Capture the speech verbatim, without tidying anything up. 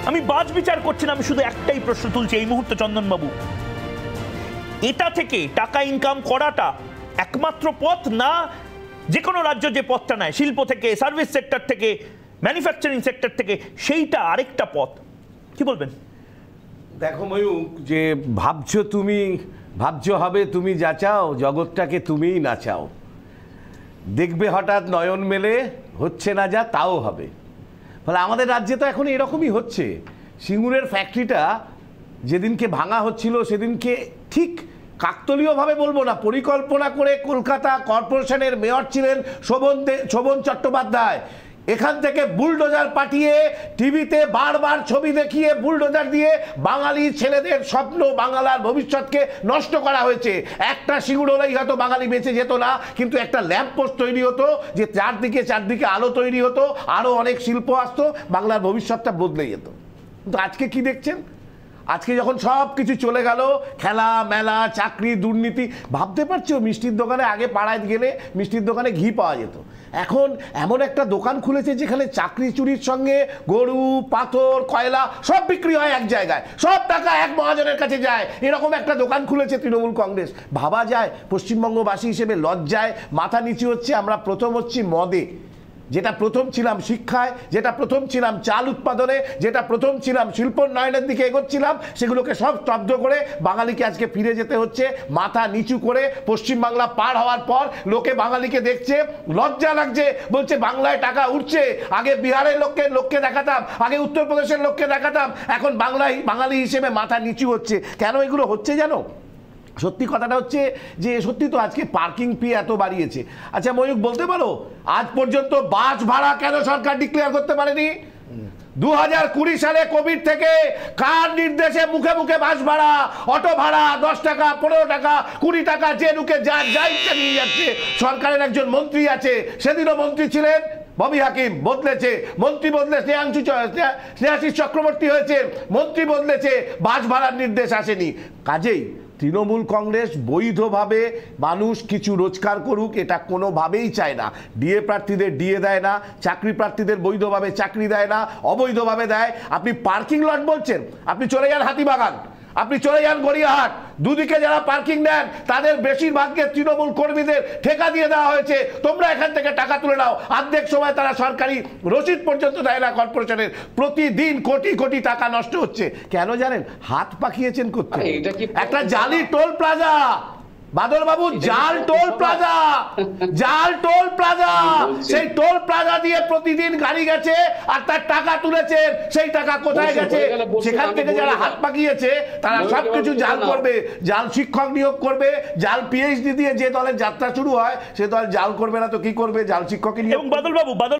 আমি বাজ বিচার করছি না, আমি শুধু একটাই প্রশ্ন তুলছি এই মুহূর্তে চন্দনবাবু, এটা থেকে টাকা ইনকাম করাটা একমাত্র পথ, না যে কোনো রাজ্য যে পথটা নেয় শিল্প থেকে, সার্ভিস সেক্টর থেকে, ম্যানুফ্যাকচারিং সেক্টর থেকে, সেইটা আরেকটা পথ, কি বলবেন? দেখো ময়ূক, যে ভাবছো তুমি, ভাবছো হবে তুমি যা চাও, জগৎটাকে তুমিই নাচাও, দেখবে হঠাৎ নয়ন মেলে হচ্ছে না যা তাও হবে। ফলে আমাদের রাজ্যে তো এখন এরকমই হচ্ছে। সিঙ্গুরের ফ্যাক্টরিটা যেদিনকে ভাঙা হচ্ছিল সেদিনকে ঠিক কাকতলীয়ভাবে বলবো না, পরিকল্পনা করে কলকাতা কর্পোরেশনের মেয়র ছিলেন শোভন শোভন চট্টোপাধ্যায়, এখান থেকে বুলডোজার পাঠিয়ে টিভিতে বারবার ছবি দেখিয়ে বুলডোজার দিয়ে বাঙালি ছেলেদের স্বপ্ন, বাংলার ভবিষ্যৎকে নষ্ট করা হয়েছে। একটা সিঙ্গুর হলেই হয়তো বাঙালি বেঁচে যেত না, কিন্তু একটা ল্যাম্প পোস্ট তৈরি হতো, যে চারদিকে চারদিকে আলো তৈরি হতো, আরও অনেক শিল্প আসতো, বাংলার ভবিষ্যৎটা বদলে যেত। কিন্তু আজকে কি দেখছেন? আজকে যখন সব কিছু চলে গেল, খেলা মেলা, চাকরি, দুর্নীতি, ভাবতে পারছো মিষ্টির দোকানে আগে পাড়ায় গেলে মিষ্টির দোকানে ঘি পাওয়া যেত, এখন এমন একটা দোকান খুলেছে যেখানে চাকরি চুরির সঙ্গে গরু, পাথর, কয়লা সব বিক্রি হয় এক জায়গায়, সব টাকা এক মহাজনের কাছে যায়, এরকম একটা দোকান খুলেছে তৃণমূল কংগ্রেস। ভাবা যায় পশ্চিমবঙ্গবাসী হিসেবে লজ্জায় মাথা নিচু হচ্ছে। আমরা প্রথম হচ্ছি মদে, যেটা প্রথম ছিলাম শিক্ষায়, যেটা প্রথম ছিলাম চাল উৎপাদনে, যেটা প্রথম ছিলাম শিল্পোন্নয়নের দিকে এগোচ্ছিলাম, সেগুলোকে সব স্তব্ধ করে বাঙালিকে আজকে ফিরে যেতে হচ্ছে মাথা নিচু করে। পশ্চিমবাংলা পার হওয়ার পর লোকে বাঙালিকে দেখছে, লজ্জা লাগছে, বলছে বাংলায় টাকা উঠছে। আগে বিহারের লোককে লোককে দেখাতাম, আগে উত্তরপ্রদেশের লোককে দেখাতাম, এখন বাংলায় বাঙালি হিসেবে মাথা নিচু হচ্ছে। কেন এগুলো হচ্ছে জানো? সত্যি কথাটা হচ্ছে যে সত্যি তো আজকে পার্কিং ফি এত বাড়িয়েছে। আচ্ছা ময়ূক, বলতে পারো আজ পর্যন্ত বাস ভাড়া কেন সরকার ডিক্লেয়ার করতে পারেনি? দু হাজার কুড়ি সালে কোভিড থেকে কার নির্দেশে মুখে মুখে বাস ভাড়া, অটো ভাড়া দশ টাকা, পনেরো টাকা, কুড়ি টাকা, যে ঢুকে যা যা ইচ্ছা নিয়ে যাচ্ছে। সরকারের একজন মন্ত্রী আছে, সেদিনও মন্ত্রী ছিলেন ববি হাকিম, বদলেছে মন্ত্রী, বদলে স্নেহাংশু স্নেহাশিস চক্রবর্তী হয়েছে, মন্ত্রী বদলেছে, বাস ভাড়ার নির্দেশ আসেনি। কাজেই তৃণমূল কংগ্রেস বৈধভাবে মানুষ কিছু রোজগার করুক এটা কোনোভাবেই চায় না। ডিএ প্রার্থীদের ডিএ দেয় না, চাকরি প্রার্থীদের বৈধভাবে চাকরি দেয় না, অবৈধভাবে দেয়। আপনি পার্কিং লট বলছেন, আপনি চলে যান হাতিবাগান, আপনি চলে যান গড়িয়াহাট, দুদিকে যারা পার্কিং দেন তাদের বেশিরভাগকে তৃণমূল কর্মীদের ঠেকা দিয়ে দেওয়া হয়েছে, তোমরা এখান থেকে টাকা তুলে নাও। অর্ধেক সময় তারা সরকারি রসিদ পর্যন্ত দেয় না কর্পোরেশনের। প্রতিদিন কোটি কোটি টাকা নষ্ট হচ্ছে। কেন জানেন? হাত পাকিয়েছেন করতে একটা জালি টোল প্লাজা। বাদল বাবু, জাল টোল প্লাজা, জাল টোল প্লাজা, সেই টোল প্লাজা দিয়ে প্রতিদিন গাড়ি গেছে আর তার টাকা তুলেছেন। সেই টাকা কোথায় গেছে? সেখান থেকে যারা হাত পাকিয়েছে তারা সবকিছু জাল করবে, জাল শিক্ষক নিয়োগ করবে, জাল পিএইচডি দিয়ে যে দলের যাত্রা শুরু হয় সে দল জাল করবে না তো কি করবে? জাল শিক্ষকই নিয়োগ। এবং বাদল বাবু, বাদল